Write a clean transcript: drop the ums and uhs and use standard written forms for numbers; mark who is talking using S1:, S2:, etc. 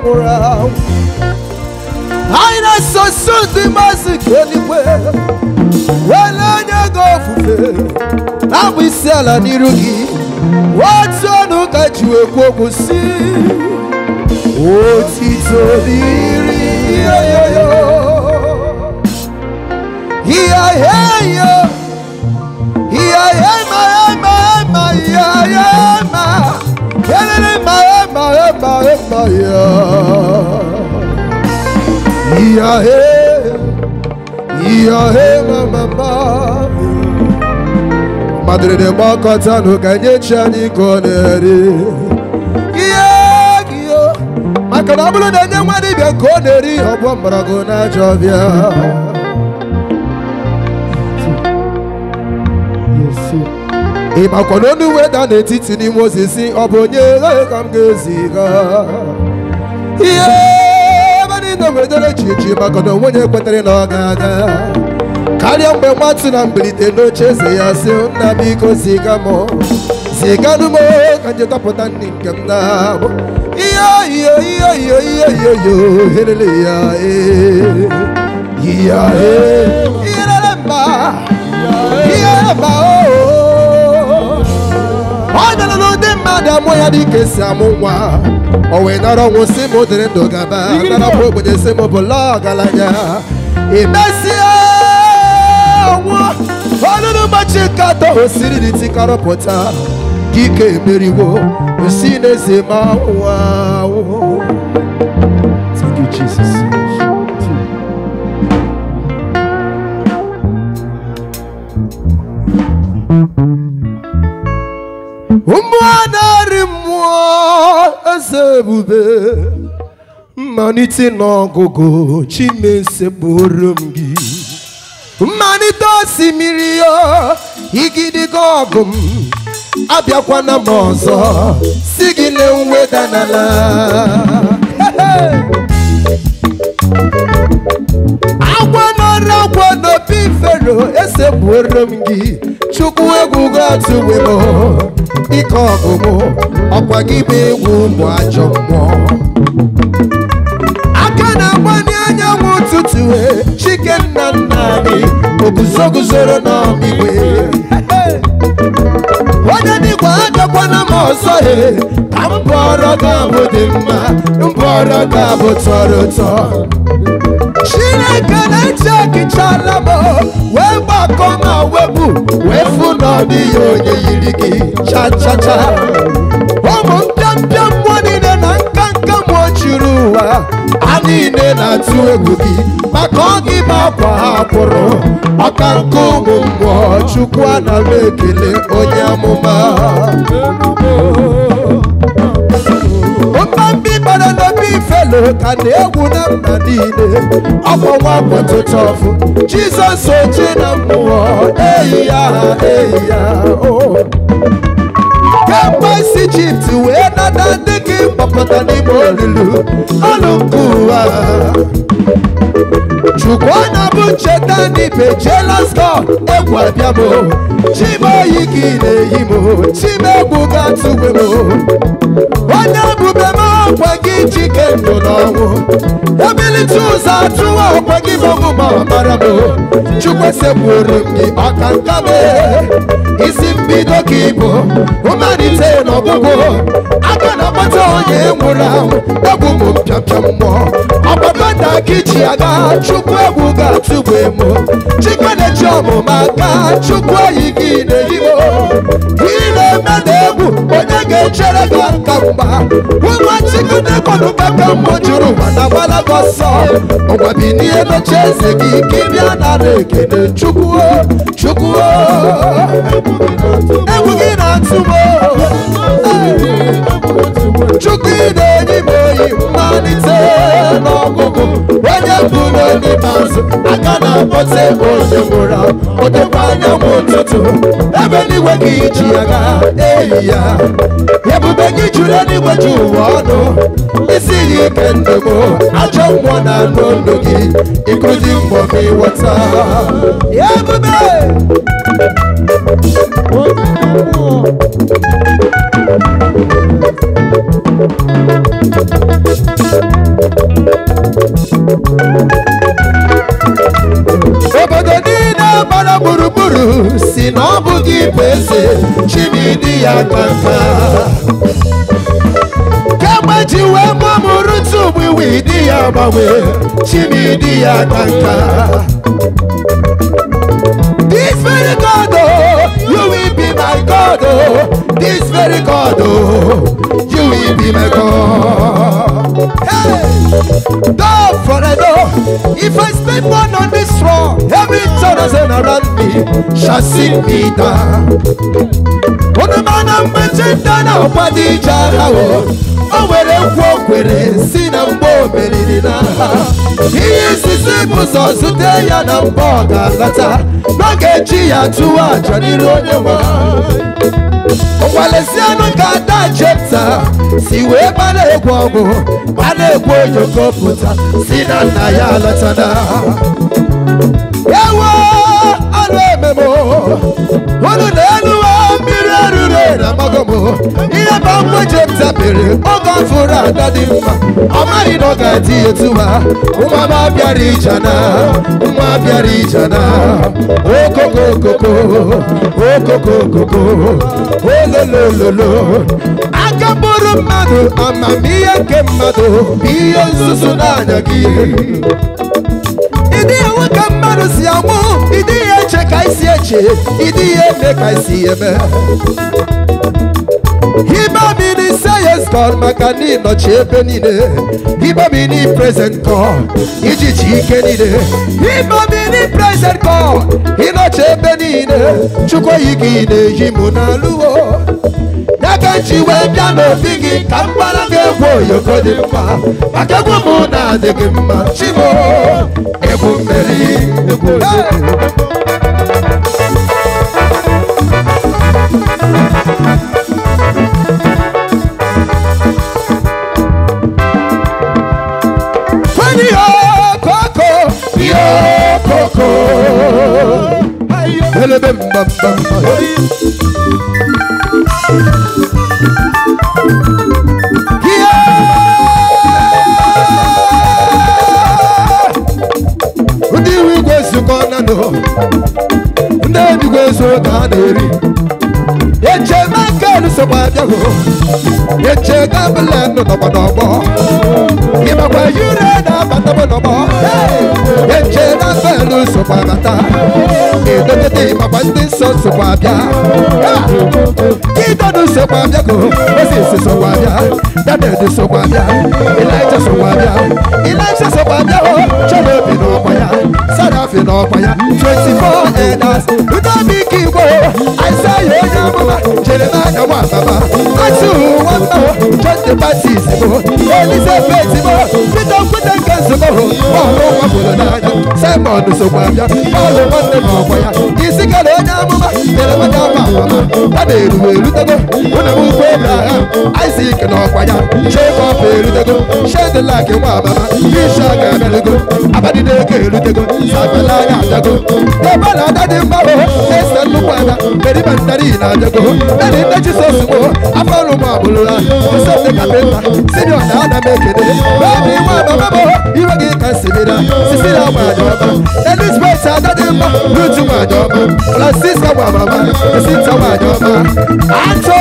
S1: nwụrụ. Anyị na-esoso ndị maazị nke eluigwe were onye gị ofufe na-abụ isi ala n'iru gị. Otu ọnụ ka ji ekwu okwu si otito dịrị yoyoyo iyayema kelele ma mama madre de makota no kanye chani koneri iyo makana bulu na nyanwa di bia koneri obo mbrago na jovia e makono nu weda na etiti ni Moses obonye kam geziga bani no wedere chichi makono wonye kwetere na ogaga karịa mgbe nwatụ na mbilite n'oche eze ya sị nna biko ziganụ m ka nje dọpụta nri nke m na-abụ iyo helele ya irere mba ọ dara n'ụdị mmadụ amụ ya dị ka esi amụ nwa o wee nara ọnwụ si m dịrị ndụ gaba nara bụ ogbenye si m bụ lọọ ọgaranya imesie ọlụlụ ụbọchị katọ osiri dị tikarọpụta ike emeriwo osi n'eze ma ahụ. Thank you, Jesus. Mmụọ narị mmụọ eze ebube mmalite n'ọgụgụ Chinese bụrụ m gị mmalite osimiri ya igidiga ọgụ m abịakwana m ọzọ si gị na-enweda n'ala agwa nọrọ agwa n'obi Fero esegbuoro m gị Chukwu egwu ga-atụwe m ike ọgụ m ọkwa gị bụ egwu ụmụ ajọ mmụọ aka na-agbanye anyanwụ ụtụtụ Chike nna nna gị oguzoguzoro n'ọmigwe onye dịgwa agakwana m ọzọ ka mbọ ọrụ ga-abụ dị mma mbọ ọrụ ga-abụ tọrọ ụtọ Chineke na-eche ekichala m wee gbakọ ma wepụ wee fụ na ọ dịghị onye yiri gị cha-cha-cha ụmụ mpịampịa mmụọ niile na nka mmụọ juru ụwa ha niile na-atụ egwu gị maka ọ gị bụ akwa ha kwụrụ ọka nke ụmụ mmụọ Chukwu ana m ekele onye amụma mkpambi bara n'obi Fero ka na-egwu na mba niile ọkwa nwa agbọtụta ọfụ Jizọs oche na mmụọ eyi ya kemgbe isi Ijipt wee nata ndị gị gbapụta n'ime olulu ọnụ nke ụwa Chukwu na-abụ ncheta n'ibe jealous God egwu abịa m chimeoyi gị na-eyi m chimegwu ga-atụgbe m onye ebube m ọkwa gị Chike ndụ n'ọnwụ ebilite ụzọ atụwa ọkwa gị bọgụ ma ọbara m Chukwu esekpuru m gị ọka nka m isi mbido ka ịbụ mmalite n'ọgwụgwụ aka na-akpata onye nwụrụ anwụ egwu m mpịampịa mmụọ ọgbakọ nna gị ji aga Chukwu egwu ga-atụgbe m Chike na-eji ọmụma aka Chukwu oyi gị na-eyi m ị na-eme na egwu onye ga-echere gị aka mgba ụmụ Chike na-ekwenụbaka mmụọ juru ụwa na gbalaga ọsọ ọgwa bi n'ihe meche eze gị ka ị bịa nara ekele Chukwu egwu gị na-atụ m Chukwu ị na-enyi m oyi mmalite n'ọgụgụ onye bụ n'oge mazụ aka na-akpọte onye nwụrụ odekwa anyanwụ ụtụtụ ebe n'igwe gị ji aga eyi ya ebube gị juru eluigwe ju ụwa ọnụ isi ya ike ndụ m ajọ mmụọ na anụ ndụ gị ịkụzi mbọ ma ịghọta ebube ya kanka kama jiwe mamurutu wiwi di ya mawe chimi di ya kanka this very God oh you will be my God oh this very God oh you will be my God hey don't forget oh if I spend one on this throne every thousand around me shall sing me down one man I'm mentioned na upadi jarawo awere kwere si na mbo melina iyi sisi buso sute ya na mbo galata nogeji ya tuwa janiru onyewa Walesiano kata chepta siwe bana egwogo bana egwojo koputa sina na ya latana ewo alememo wonu lenuwa mirerure na magomo iye bambo chepta bere ogo fura dadimma amari no gati etuwa umama biari jana okokokoko olololo akaburu mmadụ amamihe nke mmadụ ihe nzuzu n'anya gị ịdị ewe ka mmadụ si amụ ịdị ihe eche ka isi eche ịdị ihe eme ka isi eme Hiba mini say yes God makani no chepe nide Hiba mini present God iji chike nide Hiba mini present God ino chepe nide chukwa yiki ne yimuna luo Yaga chiwe piano bigi kambala gewo yoko dimba Makegwo muna degimba chimo Ebu meri Simon so kwabia all one dem okwaya isikale nyamuma tele madama ade ruelutego una mu Abraham Isaac no okwaya Jacob elutego shed like wa baba Isaac abelego abadi de ke elutego sabala ya dago de bala dade mbawo esa lukwada beri bandari na dago beri de Jesus mo afalo mo abulula so de kapeta senior na na mekede baby wa baba iwe ge kasibira sisira wa Elizabeth Adadimba, Rutu Majoba, Francisca Wababa, Sita Majoba, Anto!